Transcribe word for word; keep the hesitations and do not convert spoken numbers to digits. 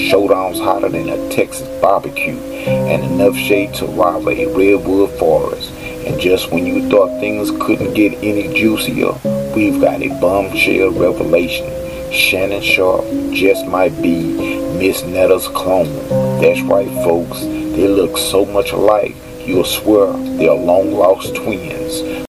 showdowns hotter than a Texas barbecue, and enough shade to rival a redwood forest. And just when you thought things couldn't get any juicier, we've got a bombshell revelation. Shannon Sharp just might be Miss Netta's clone. That's right, folks. They look so much alike, you'll swear they're long-lost twins.